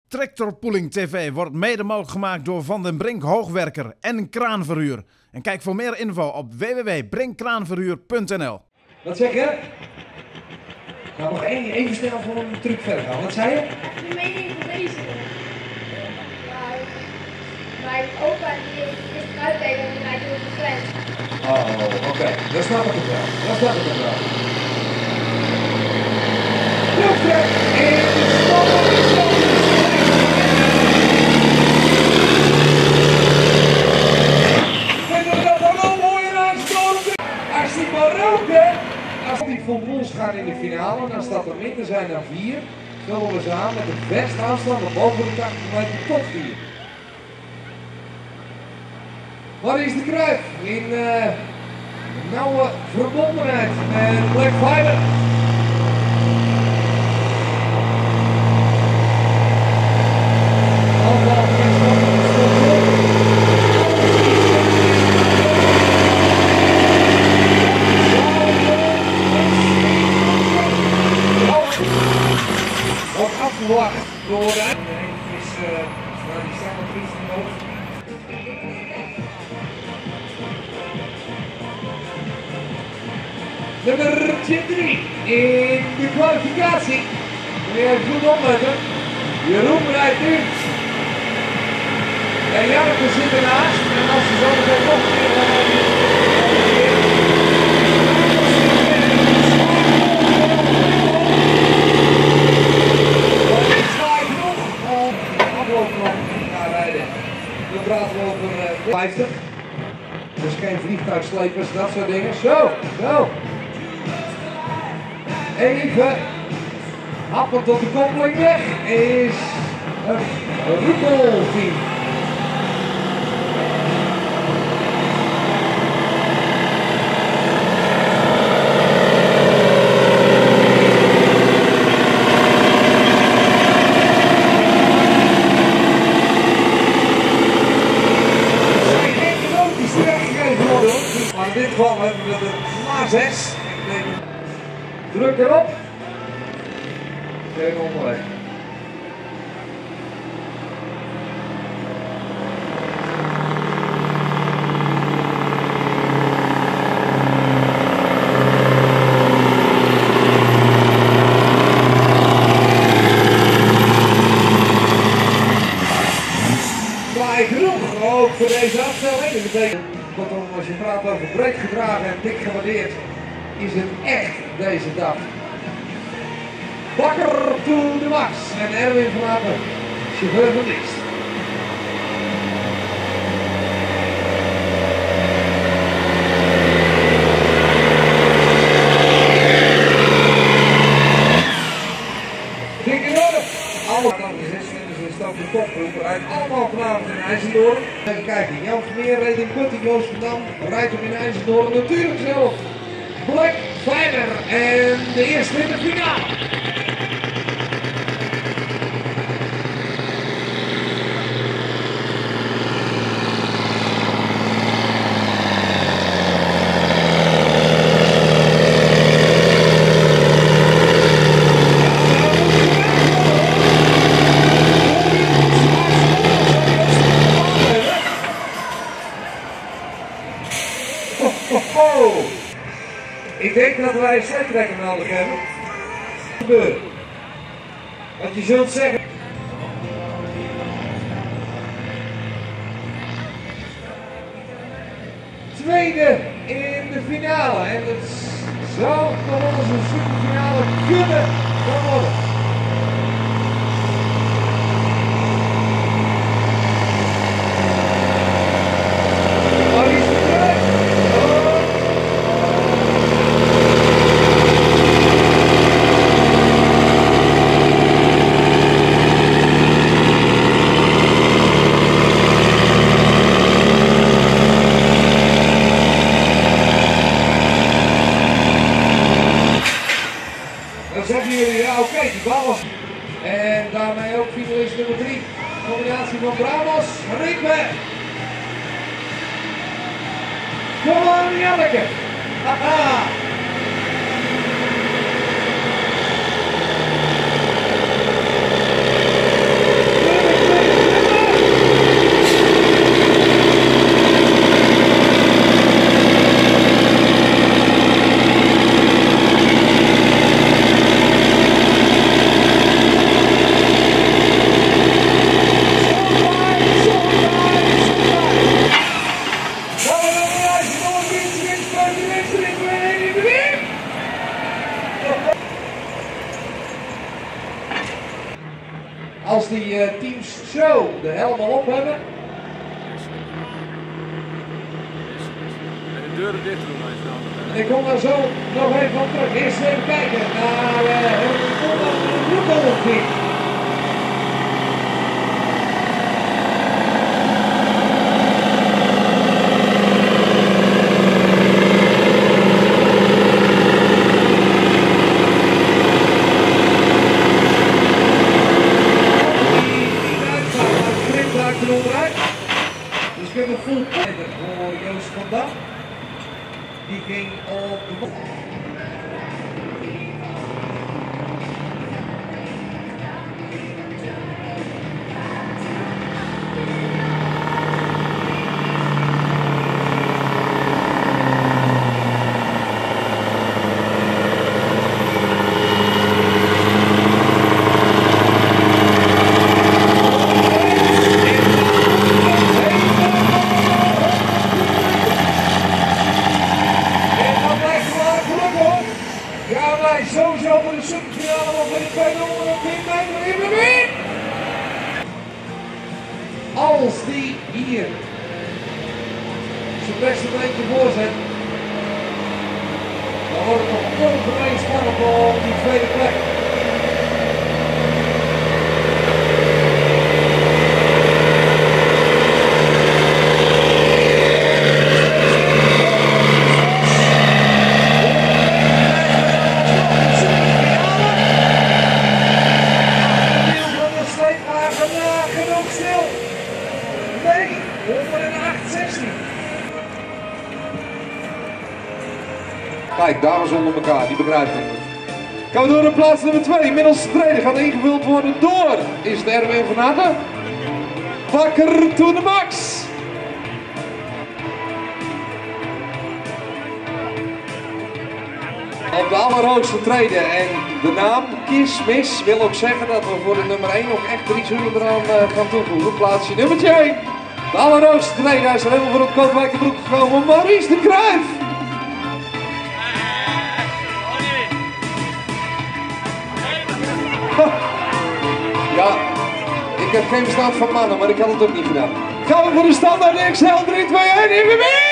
Tractorpooling TV wordt mede mogelijk gemaakt door Van den Brink Hoogwerker en Kraanverhuur. En kijk voor meer info op www.brinkkraanverhuur.nl. Wat zeg je? Nou, nog even snel voor een truc verder gaan. Wat zei je? De mening van deze. Mijn opa die is uitleggen en die rijdt door de grens. Oh, oké. Dan snap ik het wel. Luchttrek in de stomme. Vind je dat wel mooi aanstoten? Als die maar roken. Als die voor ons gaan in de finale, dan staat er minder zijn dan 4. Vullen we ze aan met een beste afstand op boven de 80 meter tot 4. Waar is de Kruif? In nauwe verbondenheid met Black Fiber. Ook afgewacht door die staat nog iets in de hoofd. Nummer 3 in de kwalificatie. Meneer goed opletten. Jeroen rijdt nu. En Janneke zit ernaast. En als ze zo meteen nog een keer gaan gaan rijden. Dan praten we over 50. Dus geen vliegtuigslepers, dat soort dingen. Zo. Even happen tot de koppeling weg is een roepelteam. Maar in dit geval hebben we er maar 6. Druk erop. Geen onderweg. Klaar genoeg ook voor deze afstelling. Dat betekent dat als je praat over breed gedragen en dik gewaardeerd, is het echt deze dag. Bakker to de max en Erwin van Apen, chauffeur van dienst. Dik in orde. Alle de stap de kopgroep rijdt allemaal vanavond in IJzendoorn. Even kijken, Jan Vermeer reed in Putten, Joost van Dam rijdt hem in IJzendoorn natuurlijk zelf. Black Fiber en de eerste in de finale. Ik denk dat wij een slechtrekker nodig hebben. Wat je zult zeggen. Tweede in de finale. En dat zou nog wel eens een superfinale kunnen worden. Dan zeggen jullie, ja oké, die bal was. En daarmee ook finalist nummer 3. Combinatie van Bramos, Riekberg. Kom aan Janneke. Haha. die teams zo de helm al op hebben. En de deuren dicht doen als je dan. En ik kom daar zo nog even van terug. Eerst even kijken naar de broekolfie. Dus ik heb een full pijler voor Joost van Dam. Die ging op de bot. Sowieso voor de superfinale, maar voor de tweede ronde op 10 meter weer. Als die hier zijn beste beentje voorzet, dan wordt het nog ongemeen spannend op die tweede plek. Nee, 108-16. Kijk, dames onder elkaar, die begrijpen het. Gaan we door naar plaats nummer 2. Middelste treden gaat ingevuld worden door. Is het Erwin van Hatten? Wakker to the max. Op de allerhoogste treden en de naam Kismis wil ook zeggen dat we voor de nummer 1 nog echt 3 zullen eraan gaan toevoegen. Plaatsje nummer 1. De allerhoogste treden, hij is er helemaal voor op Kootwijkenbroek gekomen. Maurice de Cruijff. Ja, ik heb geen verstand van mannen, maar ik had het ook niet gedaan. Gaan we voor de standaard XL 3, 2, 1, in weer!